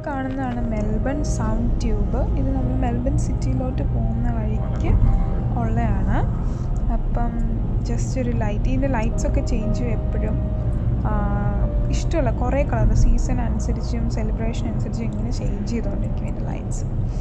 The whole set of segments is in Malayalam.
കാണുന്നതാണ് മെൽബൺ സൗണ്ട് ട്യൂബ്. ഇത് നമ്മൾ മെൽബൺ സിറ്റിയിലോട്ട് പോകുന്ന വഴിക്ക് ഉള്ളതാണ്. അപ്പം ജസ്റ്റ് ഒരു ലൈറ്റ്, ഇതിൻ്റെ ലൈറ്റ്സൊക്കെ ചേഞ്ച് ചെയ്യും എപ്പോഴും. ഇഷ്ടമുള്ള കുറേ കളർ സീസൺ അനുസരിച്ചും സെലിബ്രേഷൻ അനുസരിച്ചും ഇങ്ങനെ ചേഞ്ച് ചെയ്തുകൊണ്ടിരിക്കും ഇതിൻ്റെ ലൈറ്റ്സ്.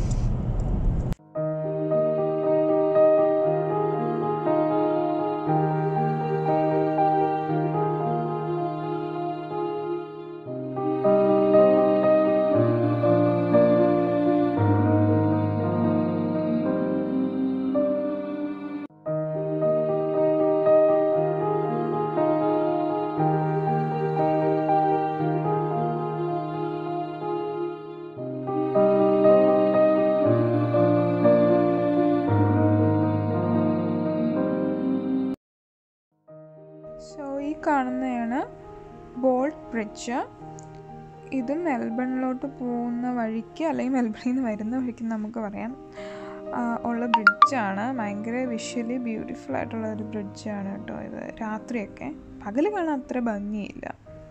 ഈ കാണുന്നതാണ് ബോൾട്ട് ബ്രിഡ്ജ്. ഇത് മെൽബണിലോട്ട് പോകുന്ന വഴിക്ക് അല്ലെങ്കിൽ മെൽബണിൽ നിന്ന് വരുന്ന വഴിക്ക് നമുക്ക് പറയാം ഉള്ള ബ്രിഡ്ജാണ്. ഭയങ്കര വിഷ്വലി ബ്യൂട്ടിഫുൾ ആയിട്ടുള്ള ഒരു ബ്രിഡ്ജാണ് കേട്ടോ ഇത്. രാത്രിയൊക്കെ, പകൽ കാണാൻ അത്ര ഭംഗിയില്ല.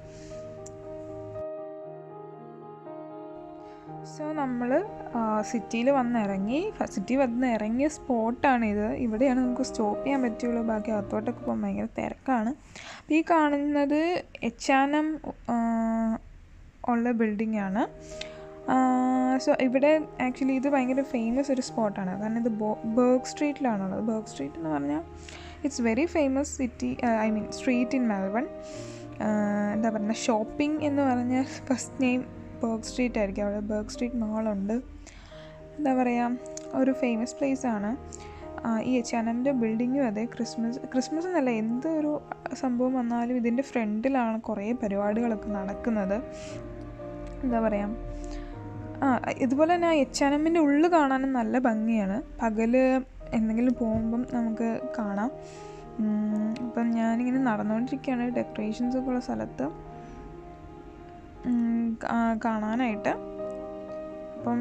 സോ നമ്മൾ സിറ്റിയിൽ വന്നിറങ്ങിയ സ്പോട്ടാണിത്. ഇവിടെയാണ് നമുക്ക് സ്റ്റോപ്പ് ചെയ്യാൻ പറ്റുള്ളൂ. ബാക്കി അകത്തോട്ടൊക്കെ പോകാൻ ഭയങ്കര തിരക്കാണ്. അപ്പോൾ ഈ കാണുന്നത് H&M ഉള്ള ബിൽഡിംഗാണ്. സോ ഇവിടെ ആക്ച്വലി ഇത് ഭയങ്കര ഫേമസ് ഒരു സ്പോട്ടാണ്. കാരണം ഇത് ബർഗ് സ്ട്രീറ്റിലാണുള്ളത്. ബർഗ് സ്ട്രീറ്റ് എന്ന് പറഞ്ഞാൽ it's very famous street in Melbourne. എന്താ പറയുക, ഷോപ്പിംഗ് എന്ന് പറഞ്ഞാൽ ഫസ്റ്റ് നെയിം ബർഗ് സ്ട്രീറ്റ് ആയിരിക്കും. അവിടെ ബർഗ് സ്ട്രീറ്റ് മാളുണ്ട്. എന്താ പറയുക, ഒരു ഫേമസ് പ്ലേസാണ്. ഈ H&Mൻ്റെ ബിൽഡിങ്ങും അതെ. ക്രിസ്മസ് എന്നല്ല, എന്തൊരു സംഭവം വന്നാലും ഇതിൻ്റെ ഫ്രണ്ടിലാണ് കുറേ പരിപാടികളൊക്കെ നടക്കുന്നത്. എന്താ പറയുക, ഇതുപോലെ തന്നെ H&Mൻ്റെ ഉള്ളിൽ കാണാനും നല്ല ഭംഗിയാണ്. പകൽ എന്തെങ്കിലും പോകുമ്പം നമുക്ക് കാണാം. അപ്പം ഞാനിങ്ങനെ നടന്നുകൊണ്ടിരിക്കുകയാണ് ഡെക്കറേഷൻസൊക്കെ ഉള്ള സ്ഥലത്ത് കാണാനായിട്ട്. അപ്പം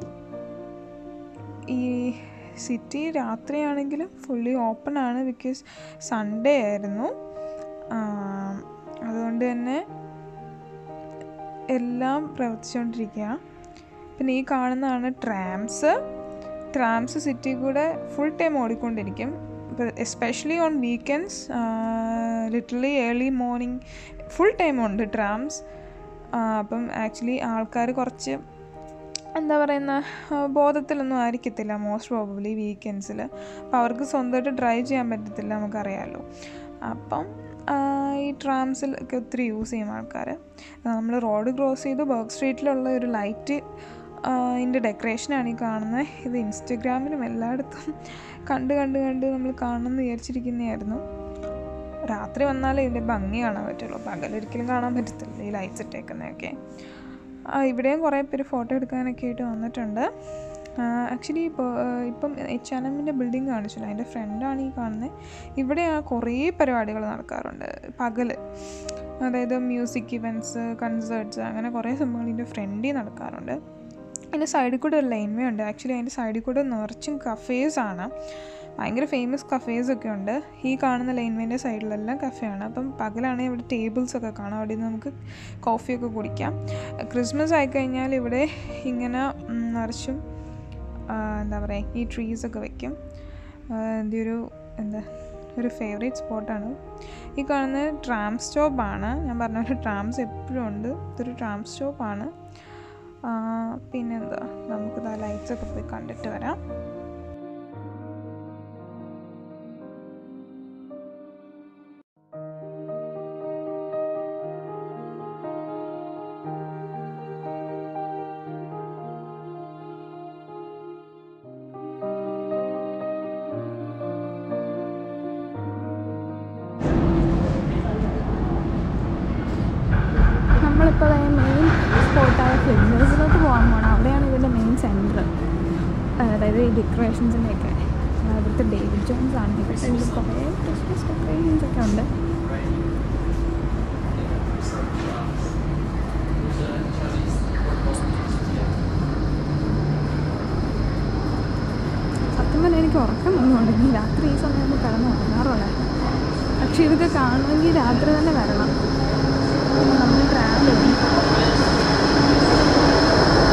ഈ സിറ്റി രാത്രിയാണെങ്കിലും ഫുള്ളി ഓപ്പൺ ആണ്. ബിക്കോസ് സൺഡേ ആയിരുന്നു. അതുകൊണ്ട് തന്നെ എല്ലാം പ്രവർത്തിച്ചുകൊണ്ടിരിക്കുക. പിന്നെ ഈ കാണുന്നതാണ് ട്രാംസ് സിറ്റി കൂടെ ഫുൾ ടൈം ഓടിക്കൊണ്ടിരിക്കും. Especially on weekends, literally early morning full time ഉണ്ട് ട്രാംസ്. അപ്പം ആക്ച്വലി ആൾക്കാർ കുറച്ച് എന്താ പറയുന്ന ബോധത്തിലൊന്നും ആയിരിക്കത്തില്ല മോസ്റ്റ് പ്രോബബ്ലി വീക്കെൻഡ്സിൽ. അപ്പം അവർക്ക് സ്വന്തമായിട്ട് ഡ്രൈവ് ചെയ്യാൻ പറ്റത്തില്ല, നമുക്കറിയാമല്ലോ. അപ്പം ഈ ട്രാംസിലൊക്കെ ഒത്തിരി യൂസ് ചെയ്യും ആൾക്കാർ. നമ്മൾ റോഡ് ക്രോസ് ചെയ്ത് ബർഗ് സ്ട്രീറ്റിലുള്ള ഒരു ലൈറ്റ് ഇതിൻ്റെ ഡെക്കറേഷനാണ് ഈ കാണുന്നത്. ഇത് ഇൻസ്റ്റഗ്രാമിലും എല്ലായിടത്തും കണ്ട് നമ്മൾ കാണണമെന്ന് വിചാരിച്ചിരിക്കുന്നതായിരുന്നു. രാത്രി വന്നാലേ ഇതിൻ്റെ ഭംഗി കാണാൻ പറ്റുള്ളൂ. പകലൊരിക്കലും കാണാൻ പറ്റത്തില്ല ഈ ലൈറ്റ്സ് ഇട്ടേക്കുന്നതൊക്കെ. ഇവിടെയും കുറേ പേര് ഫോട്ടോ എടുക്കാനൊക്കെ ആയിട്ട് വന്നിട്ടുണ്ട്. ആക്ച്വലി ഇപ്പം H&Mൻ്റെ ബിൽഡിംഗ് കാണിച്ചില്ല, അതിൻ്റെ ഫ്രണ്ടാണ് ഈ കാണുന്നത്. ഇവിടെ കുറേ പരിപാടികൾ നടക്കാറുണ്ട് പകൽ. അതായത് മ്യൂസിക് ഇവൻറ്റ്സ്, കൺസേർട്ട്സ്, അങ്ങനെ കുറേ സംഭവങ്ങൾ ഇതിൻ്റെ ഫ്രണ്ടിൽ നടക്കാറുണ്ട്. അതിൻ്റെ സൈഡിൽ കൂടെ ഒരു ലൈൻവേ ഉണ്ട്. ആക്ച്വലി അതിൻ്റെ സൈഡിൽ കൂടെ നിറച്ചും കഫേസാണ്. ഭയങ്കര ഫേമസ് കഫേസൊക്കെ ഉണ്ട്. ഈ കാണുന്ന ലൈൻവേൻ്റെ സൈഡിലെല്ലാം കഫേയാണ്. അപ്പം പകലാണെങ്കിൽ ഇവിടെ ടേബിൾസൊക്കെ കാണാം. അവിടെ നിന്ന് നമുക്ക് കോഫിയൊക്കെ കുടിക്കാം. ക്രിസ്മസ് ആയിക്കഴിഞ്ഞാൽ ഇവിടെ ഇങ്ങനെ നിറച്ചും എന്താ പറയുക, ഈ ട്രീസൊക്കെ വയ്ക്കും. ഒരു ഫേവറേറ്റ് സ്പോട്ടാണ്. ഈ കാണുന്നത് ട്രാം സ്റ്റോപ്പാണ്. ഞാൻ പറഞ്ഞ പോലെ ട്രാംസ് എപ്പോഴും ഉണ്ട്. ഇതൊരു ട്രാം സ്റ്റോപ്പാണ്. പിന്നെന്താ, നമുക്കിത് ലൈറ്റ്സൊക്കെ പോയി കണ്ടിട്ട് വരാം. നമ്മളിപ്പോൾ മെയിൻ സ്പോട്ടായ ഫ്ലിൻഡേഴ്സിലോട്ട് പോകാൻ പോകണം. അവിടെയാണ് ഇതിൻ്റെ മെയിൻ സെൻറ്റർ. അതായത് ഈ ഡെക്കറേഷൻസിൻ്റെയൊക്കെ. ഇവിടുത്തെ ഡേവിഡ് ജോൺസ് ആണ്. ഇവിടെ കുറേ ക്രിസ്മസ് ഡെക്കറേഷൻസൊക്കെ ഉണ്ട്. സത്യം പറഞ്ഞാൽ എനിക്ക് ഉറക്കം വന്നുകൊണ്ടിരുന്നു. രാത്രി ഈ സമയം കിടന്ന് ഉറങ്ങാറുള്ളായിരുന്നു. പക്ഷേ ഇതൊക്കെ കാണുമെങ്കിൽ രാത്രി തന്നെ വരണം. നമ്മൾ ട്രാവൽ ചെയ്യും.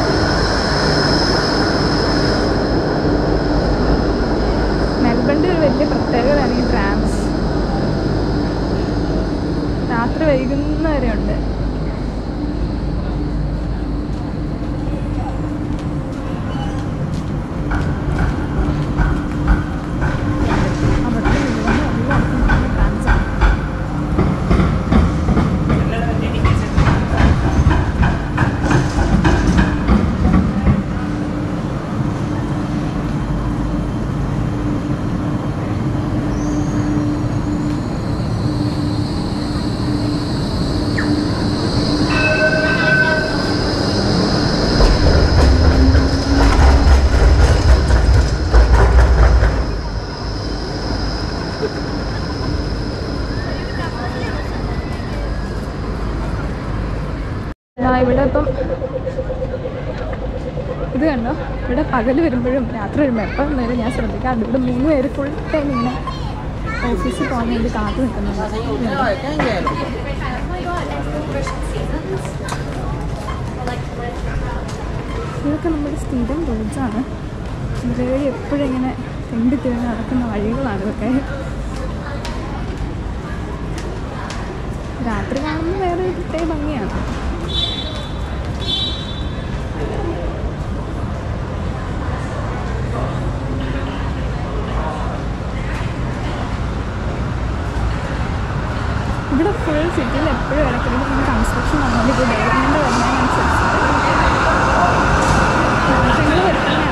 കണ്ടോ, ഇവിടെ പകൽ വരുമ്പോഴും രാത്രി വരുമ്പോൾ എപ്പം വരെ ഞാൻ ശ്രദ്ധിക്കാറുണ്ട്. ഇവിടെ 3 പേര് ഫുൾ ടൈം ഇങ്ങനെ ഓഫീസിൽ പോകാൻ വേണ്ടി കാത്തു നിൽക്കുന്നുണ്ട്. ഇതൊക്കെ നമ്മുടെ സ്ഥിരം റോഡ്സാണ്. ഇതുവഴി എപ്പോഴും ഇങ്ങനെ തെണ്ടിത്തിരിഞ്ഞ് നടക്കുന്ന വഴികളാണ് ഇതൊക്കെ. രാത്രി കാണുമ്പോൾ വേറെ ഒരു പ്രത്യേക ഭംഗിയാണ്. ഇവിടെ ഫുൾ സിറ്റിയിൽ എപ്പോഴും ഇടയ്ക്കിടയ്ക്ക് കൺസ്ട്രക്ഷൻ വന്നുകൊണ്ട് ഇത് ഡെവലപ്മെൻറ്റ് വരുന്നതിനനുസരിച്ച് മാറ്റങ്ങൾ വരുത്തന്നെയാണ്.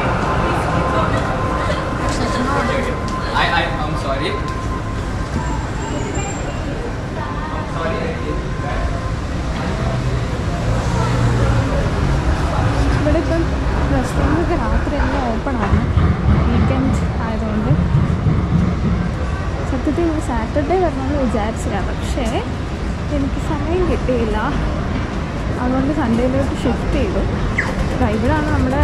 ഇവിടെ ഇപ്പം റെസ്റ്റോറൻറ്റൊക്കെ രാത്രി എല്ലാം ഓപ്പണാണ്, വീക്കെൻഡ് ആയതുകൊണ്ട്. സത്യത്തിൽ സാറ്റർഡേ വരണമെന്ന് വിചാരിച്ചില്ല, പക്ഷേ എനിക്ക് സമയം കിട്ടിയില്ല. അതുകൊണ്ട് സൺഡേയിലോട്ട് ഷിഫ്റ്റ് ചെയ്തു. ഇവിടെയാണ് നമ്മുടെ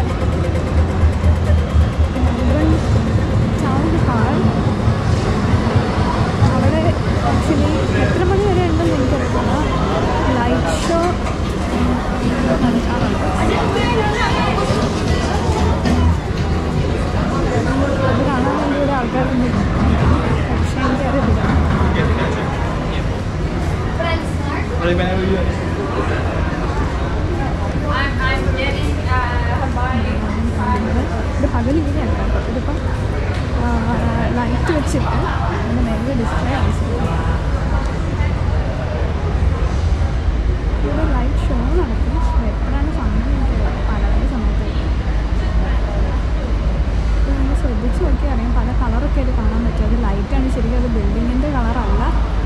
ടൗൺ ഹാൾ. അവിടെ ആക്ച്വലി എത്ര മണി വരെ ഉണ്ടെന്ന് എനിക്കറിയില്ല. ലൈറ്റ് ഷോ നടക്കാറുണ്ട്. അത് കാണാൻ വേണ്ടി ഇവിടെ ആൾക്കാരൊന്നും പക്ഷേ എനിക്കറിയില്ല. ഇത് പകലിങ്ങനെയാണ് കേട്ടോ. ഇതിപ്പം ലൈറ്റ് വെച്ചിട്ട് അതിൻ്റെ മേലെ ഡിസ്പ്ലേ ആവശ്യമില്ല. ഇവിടെ ലൈറ്റ് ഷോ നടക്കും. എപ്പോഴാണ് സമയം എനിക്കറിയില്ല, പല സമയത്തായിരിക്കും. നമ്മൾ ശ്രദ്ധിച്ച് നോക്കിയാൽ അറിയാം, പല കളറൊക്കെ ആയിട്ട് കാണാൻ പറ്റും. അത് ലൈറ്റാണ് ശരിക്കും, അത് ബിൽഡിങ്ങിൻ്റെ കളറല്ല.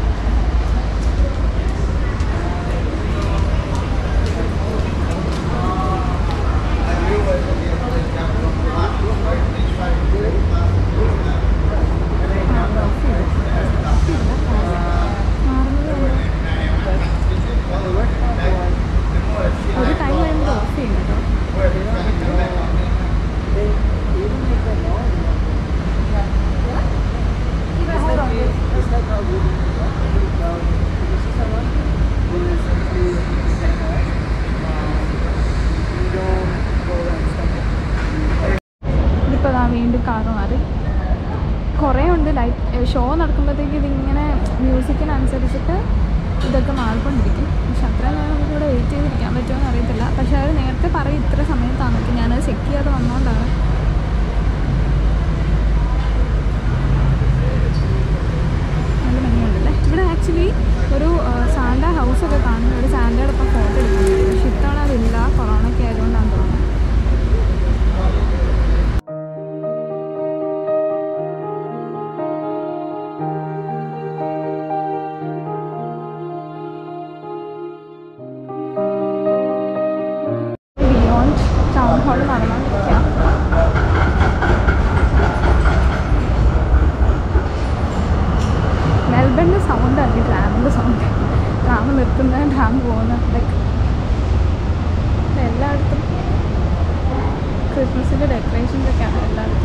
ഒരു ടൈം കഴിയുമ്പോൾ ഓഫ് ചെയ്യും കേട്ടോ. ഇതിപ്പോൾ വീണ്ടും കാറ് മാറി. കുറേ ഉണ്ട്. ലൈറ്റ് ഷോ നടക്കുമ്പോഴത്തേക്ക് ഇതിങ്ങനെ മ്യൂസിക്കിനനുസരിച്ചിട്ട് ഇതൊക്കെ മാറിക്കൊണ്ടിരിക്കും. പക്ഷെ അത്രയും നേരം നമുക്കിവിടെ വെയിറ്റ് ചെയ്തിരിക്കാൻ പറ്റുമോ എന്ന് അറിയത്തില്ല. പക്ഷെ അവർ നേരത്തെ പറയും ഇത്ര സമയത്താണെന്നൊക്കെ. ഞാനത് ചെക്ക് ചെയ്യാതെ വന്നുകൊണ്ടാണ്. നല്ല ഭംഗിയുണ്ടല്ലേ. ഇവിടെ ആക്ച്വലി ഒരു സാന്റ ഹൗസൊക്കെ കാണുന്നു. ഒരു സാന്റയുടെ ഒപ്പം ഫോട്ടോ എടുക്കുന്നുണ്ട്. പക്ഷെ ഇത്തവണ അതില്ല, കൊറോണയ്ക്ക് ആയതുകൊണ്ടാണ് തോന്നുന്നത്. ടൗൺ ഹാൾ നടന്നുകൊണ്ടിരിക്കാം. മെൽബണിൻ്റെ സൗണ്ടാണ് ട്രാമിൻ്റെ സൗണ്ട്. ട്രാം നിർത്തുന്ന, ട്രാം പോകുന്ന, ലൈക്ക് എല്ലായിടത്തും ക്രിസ്മസിൻ്റെ ഡെക്കറേഷൻസ് ഒക്കെയാണ് എല്ലായിടത്തും.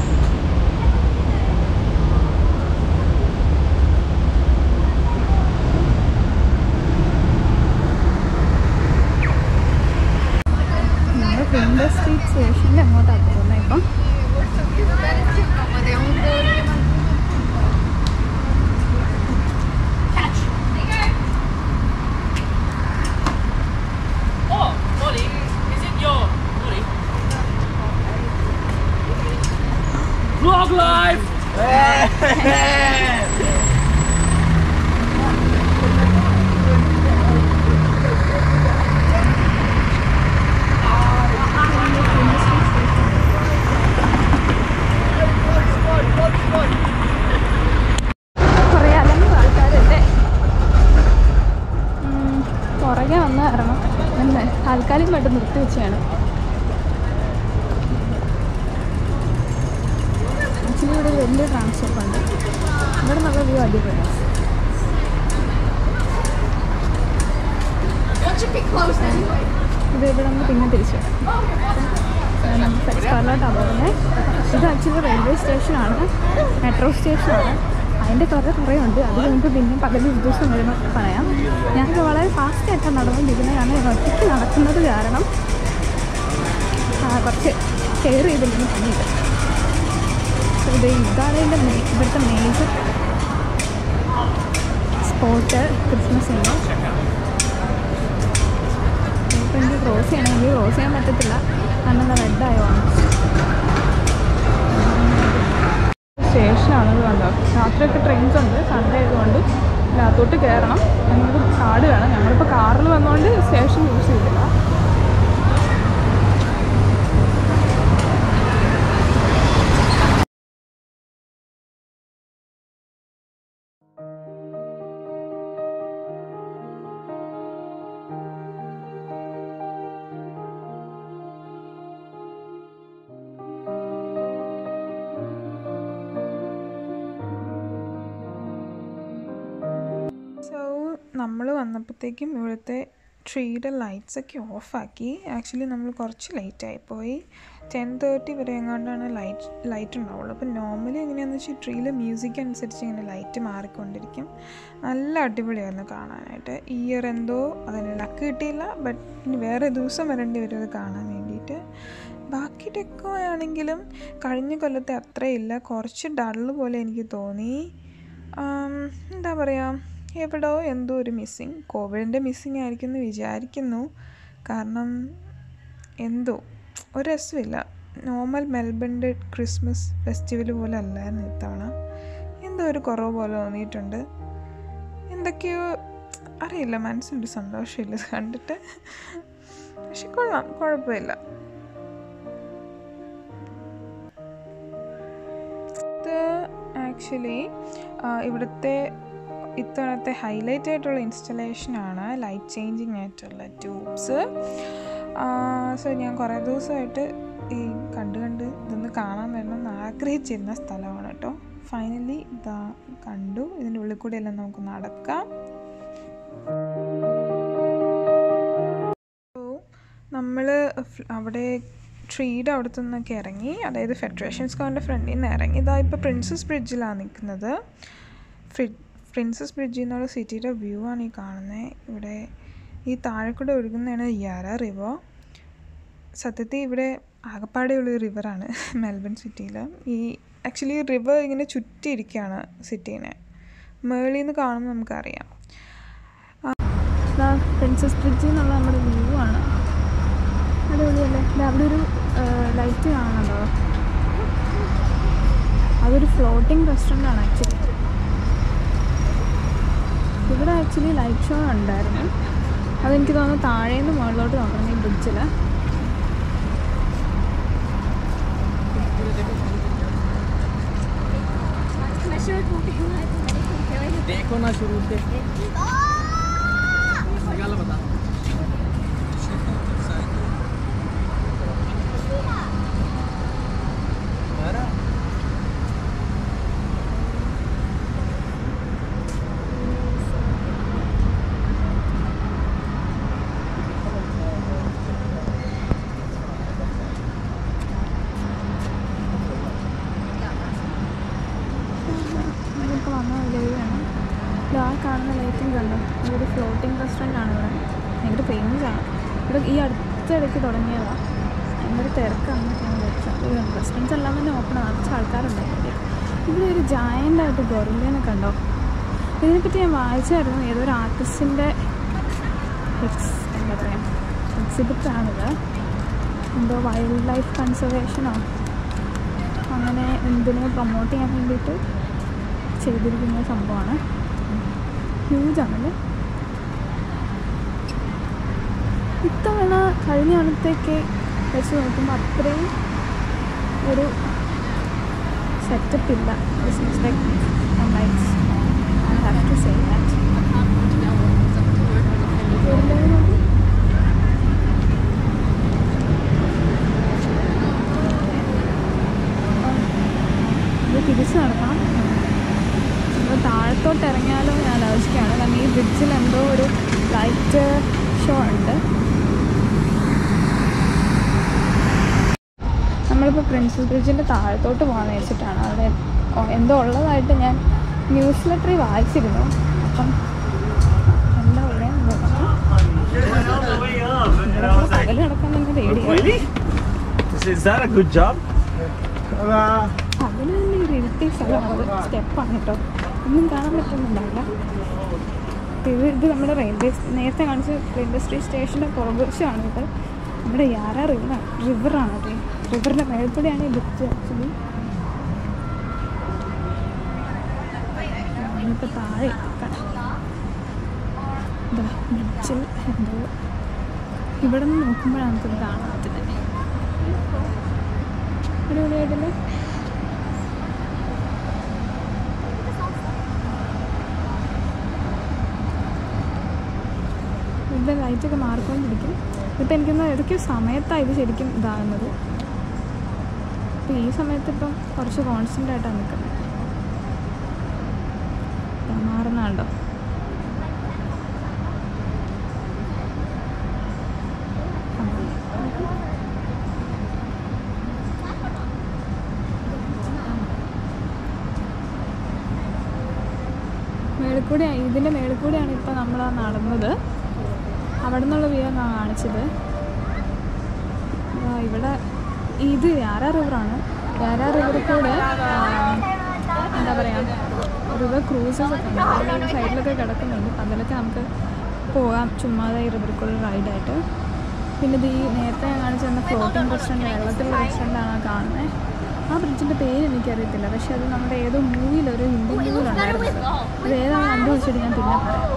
ഫ്ലിൻഡർ സ്ട്രീറ്റ് സ്റ്റേഷൻ്റെ അങ്ങോട്ടാണ് പോകുന്നത് ഇപ്പം. Vlog live! കുറേ അലമ്പ് ആൾക്കാരുണ്ട്. പുറകെ വന്ന് ഇറങ്ങണം. എന്ന് താൽക്കാലികമായിട്ട് നിർത്തി വെച്ചാണ്. ആക്ച്വലി ഇവിടെ വലിയ ട്രാൻസ്പോർട്ട് ഉണ്ട്. ഇവിടെ നല്ല വ്യൂ അടിപൊളിയാണ്. ഇത് ഇവിടെ നിന്ന് പിന്നെ തിരിച്ചു വരാം. നമുക്ക് ഫെറ്റ്സ്പാറിലോട്ടാണ് പോകുന്നത്. ഇത് ആക്ച്വലി റെയിൽവേ സ്റ്റേഷനാണ്, മെട്രോ സ്റ്റേഷനാണ്. അതിൻ്റെ കുറേ ഉണ്ട്. അത് നമുക്ക് പിന്നെ പകല് ദിവസം വരുമ്പോൾ പറയാം. ഞാനിപ്പോൾ വളരെ ഫാസ്റ്റായിട്ടാണ് നടന്നുകൊണ്ടിരിക്കുന്നത്. കാരണം ഞാൻ ഒറ്റയ്ക്ക് നടക്കുന്നത് കാരണം കുറച്ച് കെയർ ചെയ്തില്ലെങ്കിൽ പണിയില്ല. ഇതാണ് ഇവിടുത്തെ മേജർ സ്പോട്ട് ക്രിസ്മസിൻ്റെ. ഇപ്പോൾ എനിക്ക് ക്രോസ് ചെയ്യണം. എനിക്ക് ക്രോസ് ചെയ്യാൻ പറ്റത്തില്ല കാരണം റെഡായതാണ്. സ്റ്റേഷനാണത് കണ്ടോ. രാത്രിയൊക്കെ ട്രെയിൻസ് ഉണ്ട്. സൺഡേ ആയതുകൊണ്ട് അകത്തോട്ട് കയറണം. ഞങ്ങൾക്ക് കാർഡ് വേണം. ഞങ്ങളിപ്പോൾ കാറിൽ വന്നുകൊണ്ട് സ്റ്റേഷൻ യൂസ് ചെയ്തില്ല. നമ്മൾ വന്നപ്പോഴത്തേക്കും ഇവിടുത്തെ ട്രീയുടെ ലൈറ്റ്സൊക്കെ ഓഫാക്കി. ആക്ച്വലി നമ്മൾ കുറച്ച് ലേറ്റായിപ്പോയി. 10:30 വരെ എങ്ങാണ്ടാണ് ലൈറ്റ് ഉണ്ടാവുള്ളൂ. അപ്പം നോർമലി എങ്ങനെയാണെന്ന് വെച്ചാൽ ട്രീയിൽ മ്യൂസിക് അനുസരിച്ച് ഇങ്ങനെ ലൈറ്റ് മാറിക്കൊണ്ടിരിക്കും. നല്ല അടിപൊളിയായിരുന്നു കാണാനായിട്ട്. ഈ ഇയർ എന്തോ അതിന് ലക്ക് കിട്ടിയില്ല. ബട്ട് ഇനി വേറെ ദിവസം വരേണ്ടി വരും അത് കാണാൻ വേണ്ടിയിട്ട്. ബാക്കി ഡെക്കോ ആണെങ്കിലും കഴിഞ്ഞ കൊല്ലത്തെ അത്രയില്ല. കുറച്ച് ഡള്ള് പോലെ എനിക്ക് തോന്നി. എന്താ പറയുക, എവിടെയോ എന്തോ ഒരു മിസ്സിങ്. കോവിഡിൻ്റെ മിസ്സിങ് ആയിരിക്കും എന്ന് വിചാരിക്കുന്നു. കാരണം എന്തോ ഒരു രസമില്ല. നോർമൽ മെൽബണിൻ്റെ ക്രിസ്മസ് ഫെസ്റ്റിവൽ പോലെ അല്ലായിരുന്നു ഇത്തവണ. എന്തോ ഒരു കുറവ് പോലെ തോന്നിയിട്ടുണ്ട്. എന്തൊക്കെയോ അറിയില്ല, മനസ്സിൻ്റെ സന്തോഷമില്ല കണ്ടിട്ട്. പക്ഷെ കൊള്ളാം, കുഴപ്പമില്ല. ഇത് ആക്ച്വലി ഇവിടുത്തെ ഇത്തവണത്തെ ഹൈലൈറ്റ് ആയിട്ടുള്ള ഇൻസ്റ്റലേഷനാണ് ലൈറ്റ് ചേഞ്ചിങ് ആയിട്ടുള്ള ട്യൂബ്സ്. സോ ഞാൻ കുറേ ദിവസമായിട്ട് ഈ കണ്ട് ഇതൊന്ന് കാണാൻ വരണമെന്ന് ആഗ്രഹിച്ചിരുന്ന സ്ഥലമാണ് കേട്ടോ. ഫൈനലി ഇതാ കണ്ടു. ഇതിൻ്റെ ഉള്ളിൽ കൂടെ എല്ലാം നമുക്ക് നടക്കാം. നമ്മൾ അവിടെ ട്രീയുടെ അവിടുത്തെ നിന്നൊക്കെ ഇറങ്ങി, അതായത് ഫെഡറേഷൻ സ്ക്വയറിൻ്റെ ഫ്രണ്ടിൽ നിന്ന് ഇറങ്ങി. ഇതാ ഇപ്പോൾ പ്രിൻസസ് ബ്രിഡ്ജിലാണ് നിൽക്കുന്നത്. പ്രിൻസസ് ബ്രിഡ്ജിൽ നിന്നുള്ള സിറ്റിയുടെ വ്യൂ ആണ് ഈ കാണുന്നത്. ഇവിടെ ഈ താഴെക്കൂടെ ഒഴുകുന്നതാണ് യാര റിവർ. സത്യത്തിൽ ഇവിടെ ആകപ്പാടെയുള്ളൊരു റിവറാണ് മെൽബൺ സിറ്റിയിൽ. ഈ ആക്ച്വലി റിവർ ഇങ്ങനെ ചുറ്റിയിരിക്കുകയാണ് സിറ്റീനെ. മേളിൽ നിന്ന് കാണുമ്പോൾ നമുക്കറിയാം. പ്രിൻസസ് ബ്രിഡ്ജിൽ നിന്നുള്ള നമ്മുടെ വ്യൂ ആണ്. അടിപൊളിയല്ലേ. അവിടെ ഒരു ലൈറ്റ് കാണുന്നുണ്ടോ? അതൊരു ഫ്ലോട്ടിംഗ് റെസ്റ്റോറൻ്റ് ആണ് ആക്ച്വലി. ഇവിടെ ആക്ച്വലി ലൈറ്റ് ഷോ ഉണ്ടായിരുന്നു. അതെനിക്ക് തോന്നുന്നു താഴേന്ന് മുകളിലോട്ട് നോക്കണം ഈ ബ്രിഡ്ജിൽ. ആ കാണുന്ന ലൈറ്റും കണ്ടോ? ഇതൊരു ഫ്ലോട്ടിംഗ് റെസ്റ്റോറൻ്റ് ആണ്. ഇവിടെ ഭയങ്കര ഫേമസ് ആണ്. ഇവിടെ ഈ അടുത്തിടയ്ക്ക് തുടങ്ങിയതാണ്. ഭയങ്കര തിരക്കാണെന്നൊക്കെയാണ് വെച്ചാൽ. റെസ്റ്റോറൻറ്റ്സ് എല്ലാം തന്നെ ഓപ്പൺ ആണ്. കുറച്ച് ആൾക്കാരുണ്ടായിരുന്നു. ഇവിടെ ഒരു ജയൻ്റായിട്ട് ഗൊറില്ലേനെ കണ്ടോ? ഇതിനെപ്പറ്റി ഞാൻ വായിച്ചായിരുന്നു. ഏതൊരു ആർട്ടിസ്റ്റിൻ്റെ എന്താ പറയുക എക്സിബിറ്റാണിത്. എന്തോ വൈൽഡ് ലൈഫ് കൺസർവേഷനോ അങ്ങനെ എന്തിനെ പ്രൊമോട്ട് ചെയ്യാൻ വേണ്ടിയിട്ട് ചെയ്തിരിക്കുന്ന സംഭവമാണ്. ഹ്യൂജാണല്ലേ. ഇത്തവണ കഴിഞ്ഞ കാലത്തേക്ക് വെച്ച് നോക്കുമ്പോൾ അത്രയും ഒരു സെറ്റപ്പ് ഇല്ല. Christmas lights I have to say that. ഇത് തിരിച്ച് നടക്കണം. നമ്മൾ താഴത്തോട്ട് ഇറങ്ങിയാലോ ഞാൻ ആലോചിക്കുകയാണ്. കാരണം ഈ ബ്രിഡ്ജിൽ എന്തോ ഒരു ലൈറ്റ് ഷോ ഉണ്ട്. നമ്മളിപ്പോൾ പ്രിൻസസ് ബ്രിഡ്ജിൻ്റെ താഴത്തോട്ട് പോകാമെന്ന് വെച്ചിട്ടാണ്. അവിടെ എന്തോ ഉള്ളതായിട്ട് ഞാൻ ന്യൂസ് ലെറ്ററിൽ വായിച്ചിരുന്നു. അപ്പം എന്താ ഉള്ളത് പകൽ നടക്കാൻ തന്നെ പേടിയാണ്. അതിന് തന്നെ ഒരു ഇരുട്ടിയ സ്ഥലമാണ്, സ്റ്റെപ്പാണ് കേട്ടോ, ഒന്നും കാണാൻ പറ്റുന്നുണ്ടാവില്ല. ഇത് നമ്മുടെ നേരത്തെ കാണിച്ച റെയിൽവേ സ്റ്റേഷൻ്റെ പുറകുവശമാണ്. ഇത് നമ്മുടെ യാര റിവറാണ് അത്. റിവറിൻ്റെ മേൽക്കൂടെയാണ് ഈ ബ്രിഡ്ജ് ആക്ച്വലി. ഇപ്പോൾ താഴെ എത്തിക്കണം. ബ്രിഡ്ജിൽ എന്തോ ഇവിടെ നിന്ന് നോക്കുമ്പോഴാണ് നമുക്കിത് കാണാൻ പറ്റുന്നത്. അടിപൊളിയായിട്ടില്ലേ? ഇവിടെ ലൈറ്റൊക്കെ മാറിക്കൊണ്ടിരിക്കും. ഇപ്പം എനിക്കൊന്ന് ഏതൊക്കെയോ സമയത്താണ് ഇത് ശരിക്കും ഇതാകുന്നത്. ഇപ്പം ഈ സമയത്ത് ഇപ്പം കുറച്ച് കോൺസ്റ്റൻ്റ് ആയിട്ടാണ് നിൽക്കുന്നത്. മാറുന്നുണ്ടോ? ഇതിൻ്റെ മേളിൽ കൂടെയാണ് ഇപ്പോൾ നമ്മൾ നടന്നത്. അവിടെ നിന്നുള്ള വ്യൂ ആണ് കാണിച്ചത്. ഇവിടെ ഇത് യാര റിവറാണ്. യാര റിവറിൽ കൂടെ എന്താ പറയുക, റിവർ ക്രൂസസ് ഒക്കെ ഉണ്ട്. അതിൽ സൈഡിലൊക്കെ കിടക്കുന്നുണ്ട്. അപ്പം അതിലൊക്കെ നമുക്ക് പോകാം ചുമ്മാതെ ഈ റിവറിക്കുള്ള റൈഡായിട്ട്. പിന്നെ ഇത് ഈ നേരത്തെ ഞാൻ കാണിച്ചു തന്ന ഫ്ലോട്ടിംഗ് റെസ്റ്റോറൻറ്റ്, വെള്ളത്തിലുള്ള റെസ്റ്റോറൻറ്റാണ് കാണുന്നത്. ആ ബ്രിഡ്ജിൻ്റെ പേര് എനിക്കറിയത്തില്ല, പക്ഷെ അത് നമ്മുടെ ഏതോ മൂവിയിലൊരു ഹിന്ദി മൂവിയിലുണ്ടായിരുന്നത്. അത് ഏതാണ് കണ്ടുപിടിച്ചിട്ട് ഞാൻ പിന്നെ പറയാം.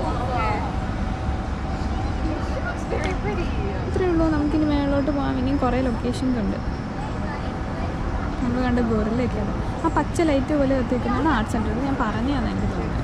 ഇത്രയേ ഉള്ളൂ. നമുക്കിനി മേളിലോട്ട് പോകാം. ഇനിയും കുറേ ലൊക്കേഷൻസ് ഉണ്ട്. നമ്മൾ കണ്ട ഗോറിലൊക്കെയാണ്. ആ പച്ച ലൈറ്റ് പോലെ എത്തിക്കുന്നതാണ് ആർട്ട് സെൻറ്റർ. ഞാൻ പറഞ്ഞതാണ് എനിക്ക് തോന്നുന്നത്.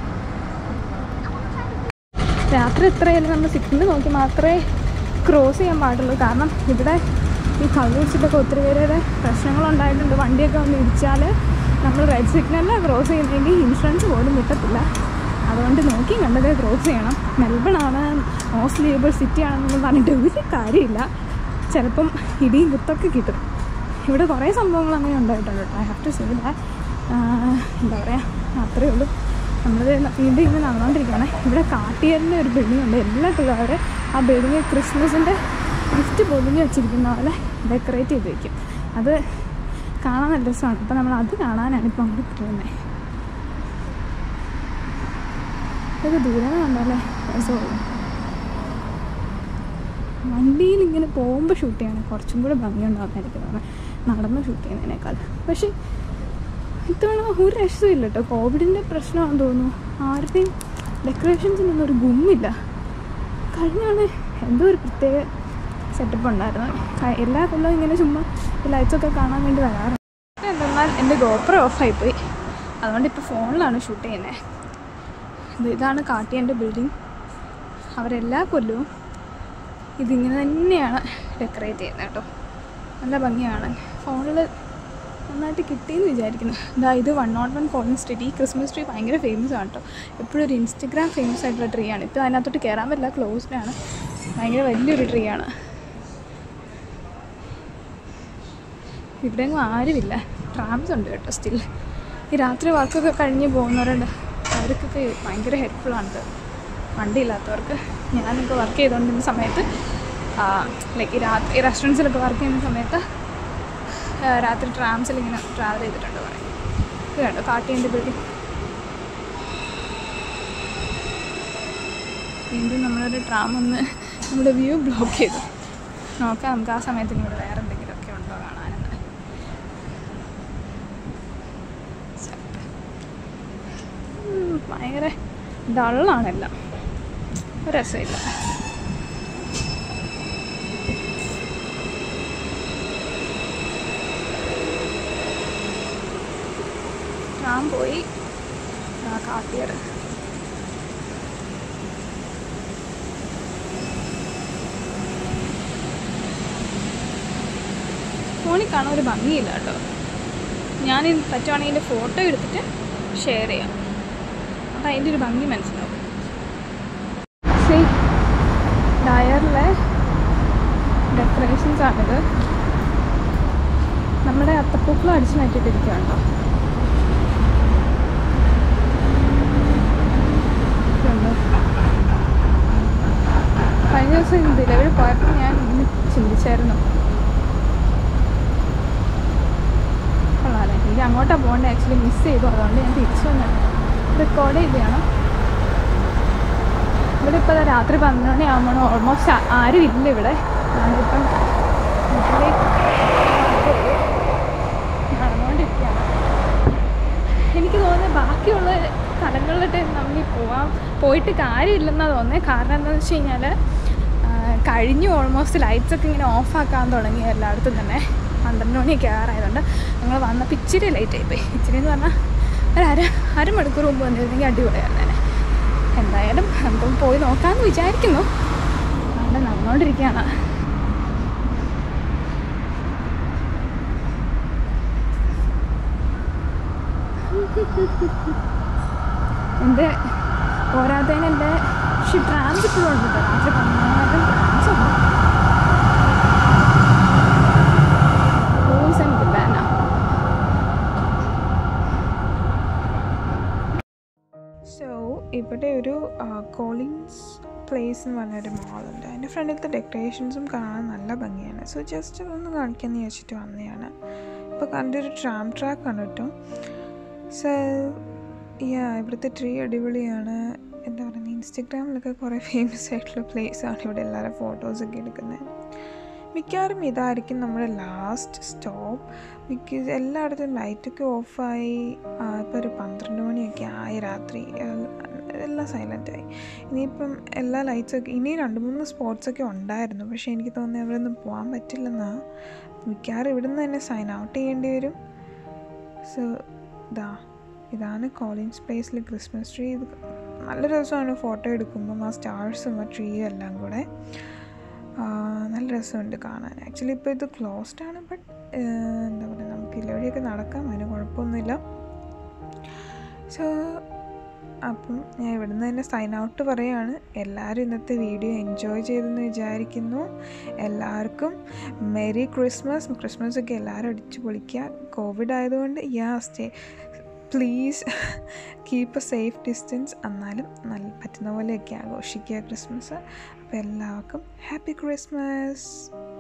രാത്രി ഇത്രയല്ല, നമ്മൾ സിഗ്നൽ നോക്കി മാത്രമേ ക്രോസ് ചെയ്യാൻ പാടുള്ളൂ. കാരണം ഇവിടെ ഈ കള്ളു കുടിച്ചിട്ടൊക്കെ ഒത്തിരി പേരുടെ പ്രശ്നങ്ങളുണ്ടായിട്ടുണ്ട്. വണ്ടിയൊക്കെ വന്ന് ഇടിച്ചാൽ നമ്മൾ റെഡ് സിഗ്നലിൽ ക്രോസ് ചെയ്യുന്നതെങ്കിൽ ഇൻഷുറൻസ് പോലും കിട്ടത്തില്ല. അതുകൊണ്ട് നോക്കി കണ്ടത് ക്രോസ് ചെയ്യണം. മെൽബൺ ആണ്, മോസ്റ്റ് ലേബിൾ സിറ്റി ആണെന്നൊന്നും പറഞ്ഞിട്ട് ഒരു കാര്യമില്ല. ചിലപ്പം ഇടിയും കുത്തൊക്കെ കിട്ടും. ഇവിടെ കുറേ സംഭവങ്ങൾ അങ്ങനെ ഉണ്ടായിട്ടുണ്ട് കേട്ടോ. I have to say that. എന്താ പറയുക, അത്രയേ ഉള്ളൂ. നമ്മൾ വീണ്ടും ഇങ്ങനെ നടന്നുകൊണ്ടിരിക്കുകയാണ്. ഇവിടെ കാട്ടിയലിൻ്റെ ഒരു ബിൽഡിംഗ് ഉണ്ട്. എല്ലാ പിള്ളേരും ആ ബിൽഡിങ് ക്രിസ്മസിൻ്റെ ഗിഫ്റ്റ് പൊതിഞ്ഞ് വെച്ചിരിക്കുന്ന പോലെ ഡെക്കറേറ്റ് ചെയ്ത് വയ്ക്കും. അത് കാണാൻ നല്ല രസമാണ്. അപ്പം നമ്മൾ അത് കാണാനാണ് ഇപ്പം അങ്ങോട്ട് പോകുന്നത്. ഇതൊക്കെ ദൂരെ കണ്ടല്ലേ രസമുള്ളൂ. വണ്ടിയിൽ ഇങ്ങനെ പോകുമ്പോൾ ഷൂട്ട് ചെയ്യണം കുറച്ചും കൂടെ ഭംഗിയുണ്ടാകുന്ന എനിക്ക് തോന്നുന്നത്, നടന്ന് ഷൂട്ട് ചെയ്യുന്നതിനേക്കാൾ. പക്ഷേ ഇത്തവണ ഒരു രസമില്ല കേട്ടോ. കോവിഡിൻ്റെ പ്രശ്നമാണെന്ന് തോന്നുന്നു. ആരുടെയും ഡെക്കറേഷൻസിനൊന്നും ഒരു ഗുമ്മില്ല. കഴിഞ്ഞാണ് എന്തോ ഒരു പ്രത്യേക സെറ്റപ്പ് ഉണ്ടായിരുന്നു. എല്ലാ കൊല്ലവും ഇങ്ങനെ ചുമ്മാ ലൈറ്റ്സൊക്കെ കാണാൻ വേണ്ടി വരാറുണ്ട്. എന്തെന്നാൽ എൻ്റെ ഗോപ്രോ ഓഫായിപ്പോയി. അതുകൊണ്ട് ഇപ്പോൾ ഫോണിലാണ് ഷൂട്ട് ചെയ്യുന്നത്. ഇതാണ് കാട്ടിയൻ്റെ ബിൽഡിങ്. അവരെല്ലാ കൊല്ലവും ഇതിങ്ങനെ തന്നെയാണ് ഡെക്കറേറ്റ് ചെയ്യുന്നത് കേട്ടോ. നല്ല ഭംഗിയാണ്. ഫോണിൽ നന്നായിട്ട് കിട്ടിയെന്ന് വിചാരിക്കുന്നു. ഇത് 101 കോളിൻ സ്ട്രീറ്റ്. ഈ ക്രിസ്മസ് ട്രീ ഭയങ്കര ഫേമസ് ആണ് കേട്ടോ. എപ്പോഴും ഒരു ഇൻസ്റ്റഗ്രാം ഫേമസ് ആയിട്ടുള്ള ട്രീ ആണ്. ഇപ്പോൾ അതിനകത്തോട്ട് കയറാൻ പറ്റില്ല, ക്ലോസ്ഡ് ആണ്. ഭയങ്കര വലിയൊരു ട്രീ ആണ്. ഇവിടെയൊന്നും ആരുമില്ല. ട്രാംസ് ഉണ്ട് കേട്ടോ സ്റ്റിൽ. ഈ രാത്രി വർക്കൊക്കെ കഴിഞ്ഞ് പോകുന്നവരുണ്ട്, അവർക്കൊക്കെ ഭയങ്കര ഹെൽപ്ഫുള്ളാണിത്, വണ്ടിയില്ലാത്തവർക്ക്. ഞാനൊക്കെ വർക്ക് ചെയ്തുകൊണ്ടിരുന്ന സമയത്ത് ലൈക്ക് ഈ റെസ്റ്റോറൻറ്റ്സിലൊക്കെ വർക്ക് ചെയ്യുന്ന സമയത്ത് രാത്രി ട്രാംസിൽ ഇങ്ങനെ ട്രാവൽ ചെയ്തിട്ടുണ്ട് പറയും. ഇത് കണ്ടോ കാട്ടിയൻ്റെ ബിൽഡിംഗ്. വീണ്ടും നമ്മളൊരു ട്രാം വന്ന് നമ്മുടെ വ്യൂ ബ്ലോക്ക് ചെയ്തു. നോക്കാം നമുക്ക് ആ സമയത്ത് ഇവിടെ വേറെ എന്തെങ്കിലുമൊക്കെ ഉണ്ടോ കാണാനെന്ന്. ഭയങ്കര ഡള്ളാണെല്ലാം, രസമില്ല. ട്രാം പോയി. കാട്ടിയത് ഫോണിൽ കാണാൻ ഒരു ഭംഗിയില്ല കേട്ടോ. ഞാൻ പറ്റുവാണെങ്കിൽ ഇതിൻ്റെ ഫോട്ടോ എടുത്തിട്ട് ഷെയർ ചെയ്യാം, അപ്പം അതിൻ്റെ ഒരു ഭംഗി മനസ്സിലാവും. ഡയറിലെ ഡെക്കറേഷൻസാണിത്. നമ്മുടെ അത്തപ്പൂക്കളും അടിച്ച് മാറ്റിയിട്ടിരിക്കുകയുണ്ടോ. കഴിഞ്ഞ ദിവസം നിലവിൽ പോയപ്പോൾ ഞാൻ ഇന്ന് ചിന്തിച്ചായിരുന്നു, കൊള്ളാമല്ലേ, എനിക്ക് അങ്ങോട്ടാണ് പോകേണ്ടത്. ആക്ച്വലി മിസ് ചെയ്തു, അതുകൊണ്ട് ഞാൻ തിരിച്ചു വന്നു റെക്കോർഡ് ചെയ്യുകയാണ്. ഇവിടെ ഇപ്പോൾ രാത്രി 12 മണിയാകുമ്പോൾ ഓൾമോസ്റ്റ് ആരും ഇല്ല ഇവിടെ. ഞാനിപ്പം നടന്നുകൊണ്ടിരിക്കുകയാണ്. എനിക്ക് തോന്നുന്നത് ബാക്കിയുള്ള സ്ഥലങ്ങളിലോട്ട് നമ്മൾ പോയിട്ട് കാര്യമില്ലെന്നാണ് തോന്നുന്നത്. കാരണം എന്താണെന്ന് വെച്ച് കഴിഞ്ഞാൽ കഴിഞ്ഞു ഓൾമോസ്റ്റ് ലൈറ്റ്സൊക്കെ ഇങ്ങനെ ഓഫാക്കാൻ തുടങ്ങി എല്ലായിടത്തും തന്നെ. 12 മണിയൊക്കെ ആറായതുകൊണ്ട് ഞങ്ങൾ വന്നപ്പോൾ ഇച്ചിരി ലേറ്റ് ആയിപ്പോയി. ഇച്ചിരി എന്ന് പറഞ്ഞാൽ അരമണിക്കൂർ മുമ്പ് വന്നിരുന്നെങ്കിൽ അടിപൊളിയായിരുന്നു. എന്തായാലും നമുക്കൊന്ന് പോയി നോക്കാമെന്ന് വിചാരിക്കുന്നു. അവിടെ നടന്നുകൊണ്ടിരിക്കുകയാണ്. എൻ്റെ പോരാത്തതിന് എൻ്റെ ട്രാംസ് ഇപ്പോഴും ഉണ്ട് കേട്ടോ. രാത്രി 12 ട്രാംസ് ഉണ്ട്. റൂൾസ് എനിക്ക് വേണം. സോ ഇവിടെ ഒരു കോളിൻസ് പ്ലേസ് എന്ന് പറഞ്ഞൊരു മാളുണ്ട്. അതിൻ്റെ ഫ്രണ്ടിലത്തെ ഡെക്കറേഷൻസും കാണാൻ നല്ല ഭംഗിയാണ്. സോ ജസ്റ്റ് അതൊന്ന് കാണിക്കാമെന്ന് വിചാരിച്ചിട്ട് വന്നതാണ്. ഇപ്പോൾ കണ്ടൊരു ട്രാം ട്രാക്കാണ് കേട്ടോ. സോ ഇവിടുത്തെ ട്രീ അടിപൊളിയാണ്. എന്താ പറയുക, ഇൻസ്റ്റഗ്രാമിലൊക്കെ കുറേ ഫേമസ് ആയിട്ടുള്ള പ്ലേസാണ് ഇവിടെ എല്ലാവരും ഫോട്ടോസൊക്കെ എടുക്കുന്നത്. മിക്കവാറും ഇതായിരിക്കും നമ്മുടെ ലാസ്റ്റ് സ്റ്റോപ്പ്. ബിക്കോസ് എല്ലായിടത്തും ലൈറ്റൊക്കെ ഓഫായി. ഇപ്പോൾ ഒരു 12 മണിയൊക്കെ ആയി രാത്രി, എല്ലാം സൈലൻ്റായി. ഇനിയിപ്പം എല്ലാ ലൈറ്റ്സൊക്കെ ഇനി 2-3 സ്പോട്ട്സൊക്കെ ഉണ്ടായിരുന്നു. പക്ഷേ എനിക്ക് തോന്നുന്നത് അവിടെ ഒന്നും പോകാൻ പറ്റില്ലെന്നാണ്. മിക്കവാറും ഇവിടെ നിന്ന് തന്നെ സൈൻ ഔട്ട് ചെയ്യേണ്ടി വരും. സോ ഇതാണ് കോളിൻസ് പ്ലേസിൽ ക്രിസ്മസ് ട്രീ. ഇത് നല്ല രസമാണ് ഫോട്ടോ എടുക്കുമ്പം, ആ സ്റ്റാർസും ആ ട്രീയും എല്ലാം കൂടെ നല്ല രസമുണ്ട് കാണാൻ. ആക്ച്വലി ഇപ്പോൾ ഇത് ക്ലോസ്ഡ് ആണ്, ബട്ട് എന്താ പറയുക, നമുക്ക് ഇല്ലവഴിയൊക്കെ നടക്കാം, അതിന് കുഴപ്പമൊന്നുമില്ല. സോ അപ്പം ഞാൻ ഇവിടെ നിന്ന് തന്നെ സൈൻ ഔട്ട് പറയുകയാണ്. എല്ലാവരും ഇന്നത്തെ വീഡിയോ എൻജോയ് ചെയ്തെന്ന് വിചാരിക്കുന്നു. എല്ലാവർക്കും മെരി ക്രിസ്മസ്. ക്രിസ്മസൊക്കെ എല്ലാവരും അടിച്ചു പൊളിക്കുക. കോവിഡ് ആയതുകൊണ്ട് please keep a safe distance. എന്നാലും നല്ല പറ്റുന്ന പോലെയൊക്കെ ആഘോഷിക്കുക ക്രിസ്മസ്. അപ്പോൾ എല്ലാവർക്കും ഹാപ്പി ക്രിസ്മസ്.